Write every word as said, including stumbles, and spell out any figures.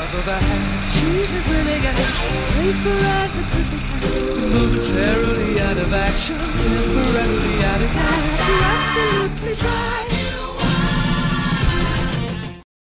top of her head. She's as willing as playful as a pussycat, momentarily out of action, temporarily out of gas. You're absolutely dry.